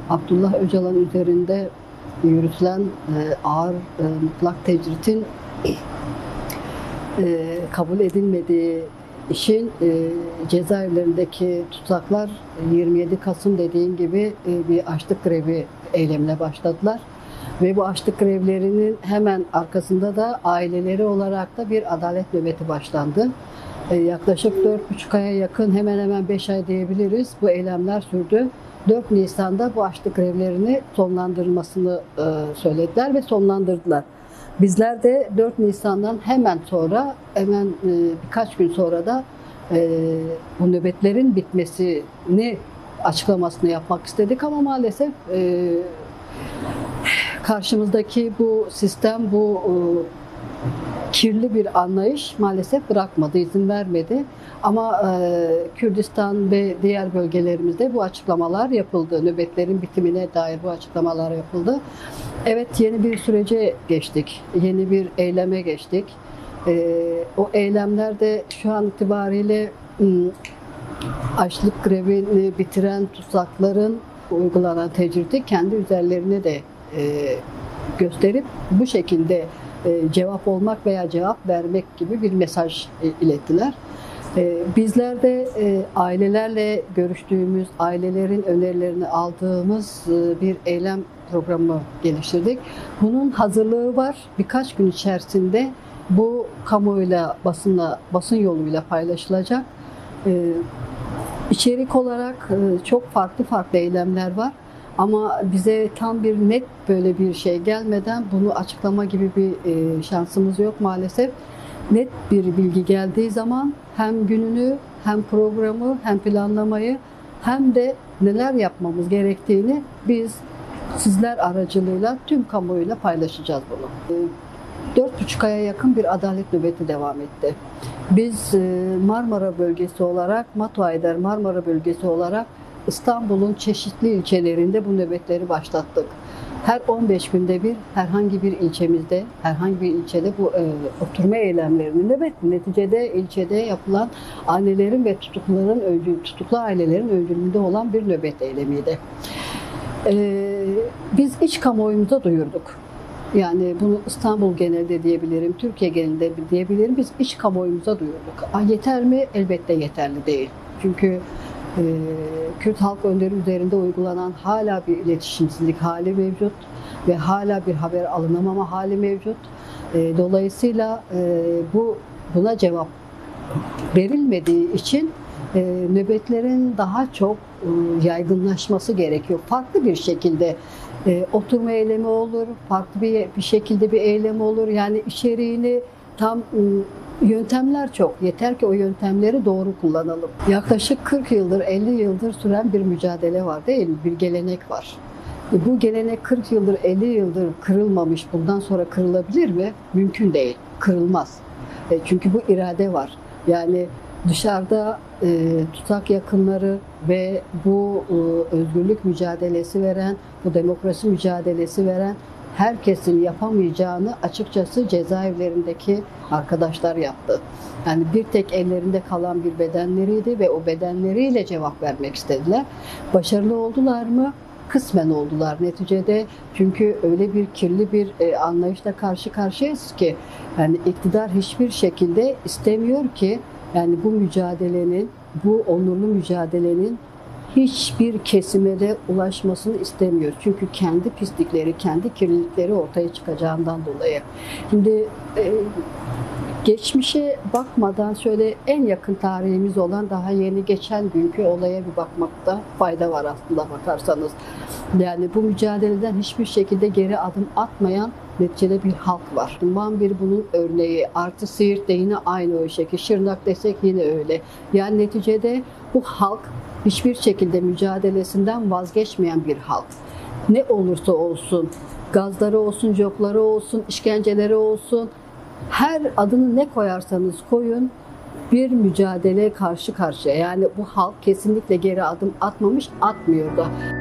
Abdullah Öcalan üzerinde yürütülen ağır mutlak tecritin kabul edilmediği işin cezaevlerindeki tutsaklar 27 Kasım dediğim gibi bir açlık grevi eylemine başladılar. Ve bu açlık grevlerinin hemen arkasında da aileleri olarak da bir adalet nöbeti başlandı. Yaklaşık 4,5 aya yakın, hemen hemen 5 ay diyebiliriz, bu eylemler sürdü. 4 Nisan'da bu açlık grevlerini sonlandırılmasını söylediler ve sonlandırdılar. Bizler de 4 Nisan'dan hemen birkaç gün sonra da bu nöbetlerin bitmesini açıklamasını yapmak istedik ama maalesef karşımızdaki bu sistem, bu kirli bir anlayış maalesef bırakmadı, izin vermedi. Ama Kürdistan ve diğer bölgelerimizde bu açıklamalar yapıldı. Nöbetlerin bitimine dair bu açıklamalar yapıldı. Evet, yeni bir sürece geçtik. Yeni bir eyleme geçtik. O eylemlerde şu an itibariyle açlık grevini bitiren tutsakların uygulanan tecridi kendi üzerlerine de gösterip bu şekilde cevap olmak veya cevap vermek gibi bir mesaj ilettiler. Bizler de ailelerle görüştüğümüz, ailelerin önerilerini aldığımız bir eylem programı geliştirdik. Bunun hazırlığı var. Birkaç gün içerisinde bu kamuoyuyla, basın yoluyla paylaşılacak. İçerik olarak çok farklı eylemler var. Ama bize tam bir net böyle bir şey gelmeden bunu açıklama gibi bir şansımız yok maalesef. Net bir bilgi geldiği zaman hem gününü, hem programı, hem planlamayı, hem de neler yapmamız gerektiğini biz sizler aracılığıyla tüm kamuoyuyla paylaşacağız bunu. 4,5 aya yakın bir adalet nöbeti devam etti. Biz Marmara bölgesi olarak, Matuayder Marmara bölgesi olarak İstanbul'un çeşitli ilçelerinde bu nöbetleri başlattık. Her 15 günde bir herhangi bir ilçemizde, herhangi bir ilçede bu oturma eylemlerini neticede ilçede yapılan annelerin ve tutuklu ailelerin öncülüğünde olan bir nöbet eylemiydi. Biz iç kamuoyumuza duyurduk. Yani bunu İstanbul genelinde diyebilirim, Türkiye genelinde diyebilirim. Biz iç kamuoyumuza duyurduk. Yeter mi? Elbette yeterli değil. Çünkü Kürt halk önderi üzerinde uygulanan hala bir iletişimsizlik hali mevcut ve hala bir haber alınamama hali mevcut. Dolayısıyla buna cevap verilmediği için nöbetlerin daha çok yaygınlaşması gerekiyor. Farklı bir şekilde oturma eylemi olur, farklı bir şekilde bir eylem olur. Yani içeriğini tam yöntemler çok. Yeter ki o yöntemleri doğru kullanalım. Yaklaşık 40 yıldır, 50 yıldır süren bir mücadele var değil mi? Bir gelenek var. Bu gelenek 40 yıldır, 50 yıldır kırılmamış. Bundan sonra kırılabilir mi? Mümkün değil. Kırılmaz. Çünkü bu irade var. Yani dışarıda tutsak yakınları ve bu özgürlük mücadelesi veren, bu demokrasi mücadelesi veren herkesin yapamayacağını açıkçası cezaevlerindeki arkadaşlar yaptı. Yani bir tek ellerinde kalan bir bedenleriydi ve o bedenleriyle cevap vermek istediler. Başarılı oldular mı? Kısmen oldular neticede. Çünkü öyle bir kirli bir anlayışla karşı karşıyayız ki yani iktidar hiçbir şekilde istemiyor ki yani bu mücadelenin, bu onurlu mücadelenin hiçbir kesime de ulaşmasını istemiyor. Çünkü kendi pislikleri, kendi kirlilikleri ortaya çıkacağından dolayı. Şimdi geçmişe bakmadan şöyle en yakın tarihimiz olan daha yeni geçen günkü olaya bir bakmakta fayda var aslında bakarsanız. Yani bu mücadeleden hiçbir şekilde geri adım atmayan neticede bir halk var. Van bir bunun örneği. Artı Siirt'te yine aynı o şekilde. Şırnak desek yine öyle. Yani neticede bu halk hiçbir şekilde mücadelesinden vazgeçmeyen bir halk. Ne olursa olsun, gazları olsun, copları olsun, işkenceleri olsun, her adını ne koyarsanız koyun bir mücadele karşı karşıya. Yani bu halk kesinlikle geri adım atmamış, atmıyor da.